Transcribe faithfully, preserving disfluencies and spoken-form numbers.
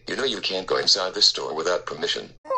You know you can't go inside the store without permission.